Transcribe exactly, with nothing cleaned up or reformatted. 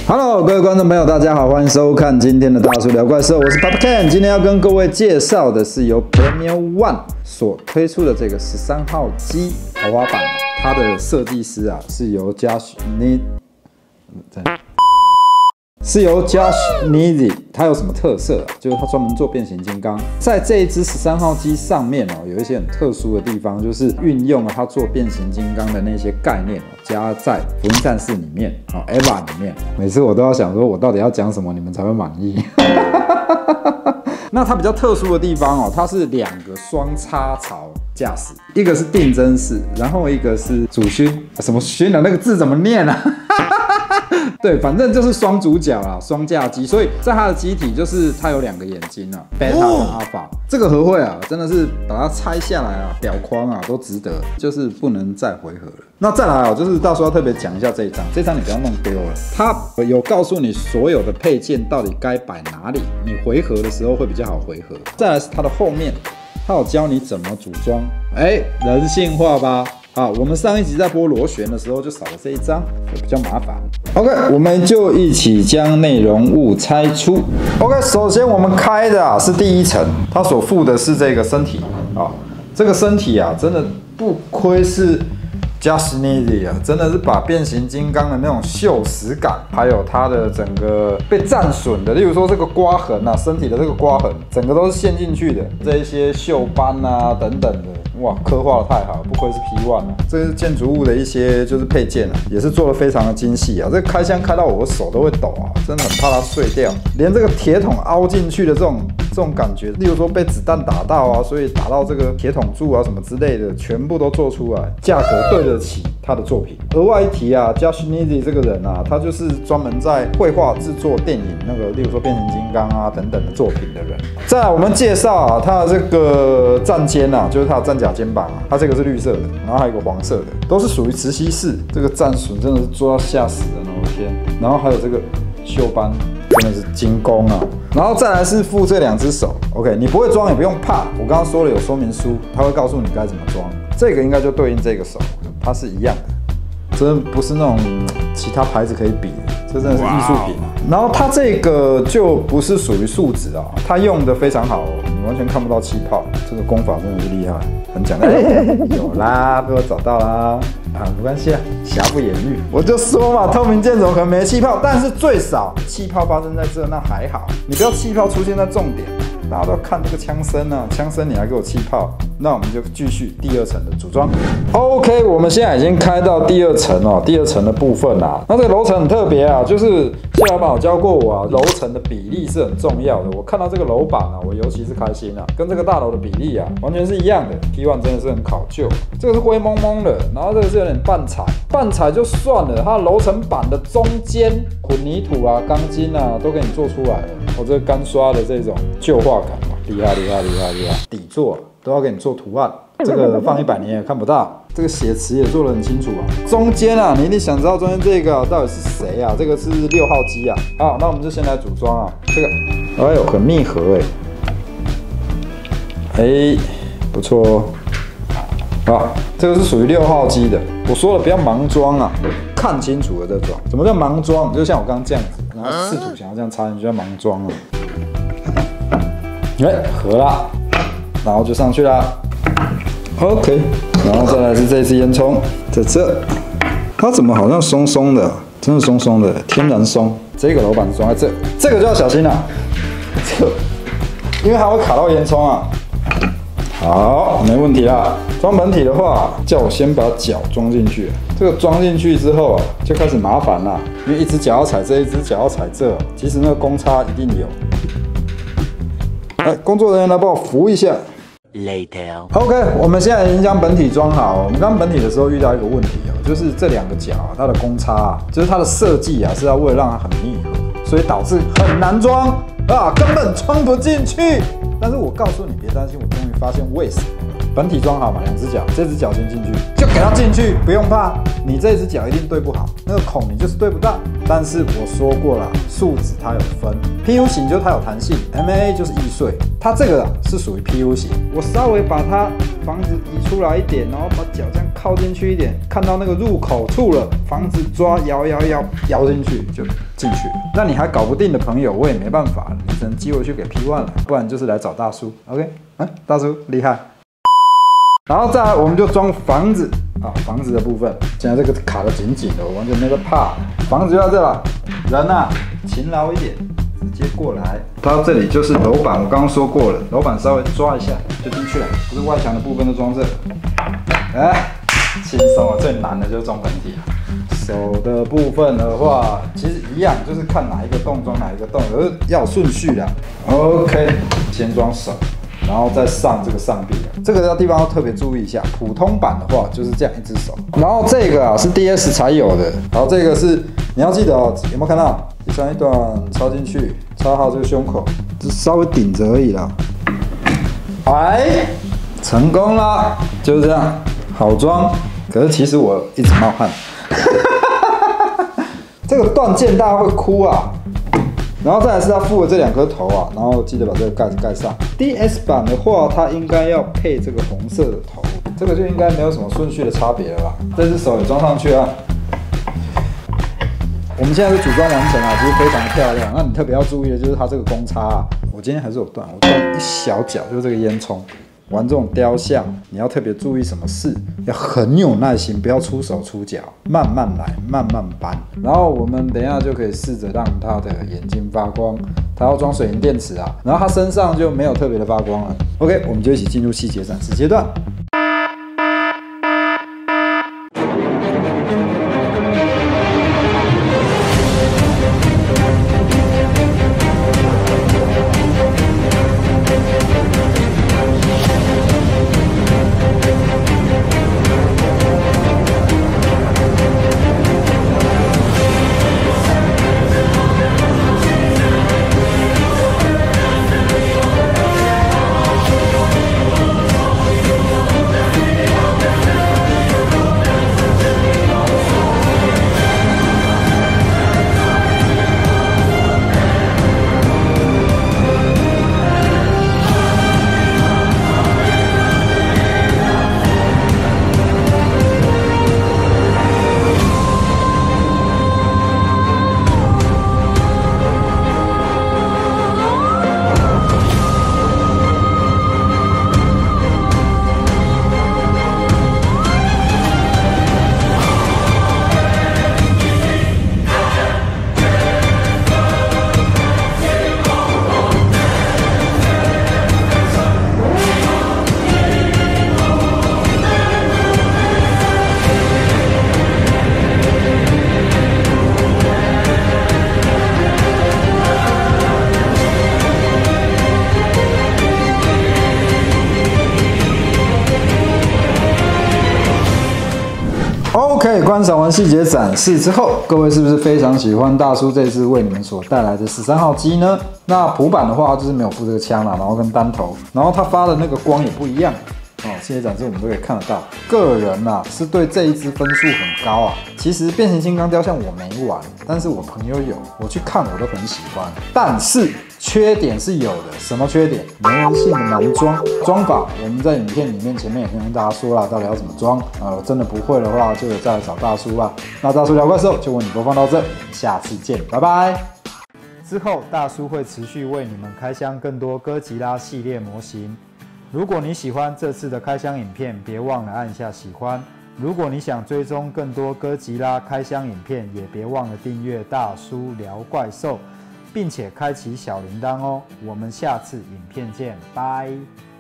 Hello， 各位观众朋友，大家好，欢迎收看今天的大叔聊怪兽，我是 Papa Ken。今天要跟各位介绍的是由 Premium One 所推出的这个十三号机豪华版，它的设计师啊是由 Josh Neely， 是由 Josh Neely， 它有什么特色啊？就是它专门做变形金刚，在这一支十三号机上面哦，有一些很特殊的地方，就是运用了它做变形金刚的那些概念哦，加在福音战士里面哦 ，Eva 里面。每次我都要想说，我到底要讲什么，你们才会满意。那它比较特殊的地方哦，它是两个双插槽驾驶，一个是定针式，然后一个是主勋，什么勋啊？那个字怎么念啊？对，反正就是双主角啦，双架机，所以在它的机体就是它有两个眼睛啊，贝塔跟阿法。这个合会啊，真的是把它拆下来啊，表框啊都值得，就是不能再回合了。那再来啊，就是大叔要特别讲一下这一张，这张你不要弄丢了，它有告诉你所有的配件到底该摆哪里，你回合的时候会比较好回合。再来是它的后面，它有教你怎么组装，哎，人性化吧。好，我们上一集在播螺旋的时候就少了这一张，就比较麻烦。OK， 我们就一起将内容物拆出。OK， 首先我们开的啊是第一层，它所附的是这个身体啊，这个身体啊真的不愧是 Josh Neely 啊，真的是把变形金刚的那种锈蚀感，还有它的整个被战损的，例如说这个刮痕啊，身体的这个刮痕，整个都是陷进去的，这一些锈斑啊等等的。哇，刻画的太好，不愧是 P 一 啊！这是建筑物的一些就是配件啊，也是做的非常的精细啊。这个开箱开到我的手都会抖啊，真的很怕它碎掉。连这个铁桶凹进去的这种这种感觉，例如说被子弹打到啊，所以打到这个铁桶柱啊什么之类的，全部都做出来，价格对得起他的作品。额外一提啊 ，Josh Neely 这个人啊，他就是专门在绘画制作电影那个，例如说变形金刚啊等等的作品的人。再来我们介绍啊，他的这个战肩啊，就是他的战甲肩膀啊，它这个是绿色的，然后还有一个黄色的，都是属于磁吸式。这个战损真的是做到吓死人了，我的天！然后还有这个锈斑，真的是精工啊。然后再来是附这两只手 ，OK， 你不会装也不用怕，我刚刚说了有说明书，它会告诉你该怎么装。这个应该就对应这个手，它是一样的，真的不是那种其他牌子可以比的，这真的是艺术品啊。然后它这个就不是属于树脂啊，它用的非常好哦，你完全看不到气泡，这个功法真的是厉害，很讲究。有啦，被我找到啦，啊，没关系啊，瑕不掩瑜。我就说嘛，透明剑怎么可能没气泡？但是最少气泡发生在这，那还好，你不要气泡出现在重点。大家都要看这个枪身啊，枪身你还给我气泡，那我们就继续第二层的组装。OK， 我们现在已经开到第二层哦，第二层的部分啊，那这个楼层很特别啊，就是谢老板有教过我啊，楼层的比例是很重要的。我看到这个楼板啊，我尤其是开心啊，跟这个大楼的比例啊，完全是一样的。P 一 真的是很考究，这个是灰蒙蒙的，然后这个是有点半彩，半彩就算了，它的楼层板的中间混凝土啊、钢筋啊都给你做出来了。我这个干刷的这种旧化感嘛，厉害厉害厉害厉害！底座都要给你做图案，这个放一百年也看不到。这个写词也做得很清楚啊。中间啊，你一定想知道中间这个、啊、到底是谁啊？这个是六号机啊。好，那我们就先来组装啊。这个，哎呦，很密合哎、欸，哎，不错哦。好，这个是属于六号机的。我说了不要盲装啊，看清楚了再装。什么叫盲装？就像我刚刚这样子，然后试图想要这样插进去，叫盲装啊。哎，合了，然后就上去啦。OK， 然后再来是这支烟囱，在这，它怎么好像松松的？真的松松的，天然松。这个楼板装在这，这个就要小心了，这个，因为它会卡到烟囱啊。好，没问题啦。装本体的话，叫我先把脚装进去。这个装进去之后啊，就开始麻烦啦，因为一只脚要踩这，一只脚要踩这，其实那个公差一定有。来，工作人员来帮我扶一下。Later。OK， 我们现在已经将本体装好。我们刚本体的时候遇到一个问题哦，就是这两个脚啊，它的公差啊，就是它的设计啊，是要为了让它很密合，所以导致很难装啊，根本装不进去。但是我告诉你，别担心，我终于发现为什么了。 本体装好嘛，两只脚，这只脚先进去，就给它进去，不用怕。你这只脚一定对不好，那个孔你就是对不到。但是我说过了，树脂它有分 ，P U 型就是它有弹性 ，M A A 就是易碎。它这个是属于 P U 型。我稍微把它房子移出来一点，然后把脚这样靠进去一点，看到那个入口处了，房子抓摇摇摇摇进去就进去了。那你还搞不定的朋友，我也没办法了，你只能寄回去给 P 一 了，不然就是来找大叔。OK， 啊，大叔厉害。然后再来，我们就装房子啊，房子的部分，现在这个卡得紧紧的，我完全没在怕。房子就在这了，人啊，勤劳一点，直接过来。到这里就是楼板，我刚刚说过了，楼板稍微抓一下就进去了，不是外墙的部分都装这。哎，轻松啊，最难的就是装本体了。手的部分的话，其实一样，就是看哪一个洞装哪一个洞，可是要有顺序的。OK， 先装手。然后再上这个上臂，这个地方要特别注意一下。普通版的话就是这样一只手，然后这个啊是 D S 才有的，然后这个是你要记得哦，有没有看到第三一段插进去，插好这个胸口，只稍微顶着而已啦。哎，成功啦，就是这样，好装。可是其实我一直冒汗，这个断件大家会哭啊。然后再来是它附的这两颗头啊，然后记得把这个盖子盖上。D S 版的话，它应该要配这个红色的头，这个就应该没有什么顺序的差别了吧？这只手也装上去啊。我们现在是组装完成啊，其实非常的漂亮。那你特别要注意的就是它这个公差啊，我今天还是有断，我断一小角，就是这个烟囱。玩这种雕像，你要特别注意什么事？要很有耐心，不要出手出脚，慢慢来，慢慢搬。然后我们等一下就可以试着让它的眼睛发光。它要装水银电池啊，然后它身上就没有特别的发光了。OK， 我们就一起进入细节展示阶段。OK， 观赏完细节展示之后，各位是不是非常喜欢大叔这次为你们所带来的十三号机呢？那普版的话，它就是没有附这个枪啦，然后跟单头，然后它发的那个光也不一样。哦，细节展示我们都可以看得到。个人呐、啊、是对这一支分数很高啊。其实变形金刚雕像我没玩，但是我朋友有，我去看我都很喜欢。但是缺点是有的，什么缺点？粘人性的难装。装法我们在影片里面前面也跟大家说了，到底要怎么装啊、呃？真的不会的话，就再来找大叔啦。那大叔聊怪兽就为你播放到这，下次见，拜拜。之后大叔会持续为你们开箱更多哥吉拉系列模型。如果你喜欢这次的开箱影片，别忘了按下喜欢。如果你想追踪更多哥吉拉开箱影片，也别忘了订阅大叔聊怪兽，并且开启小铃铛哦。我们下次影片见，拜。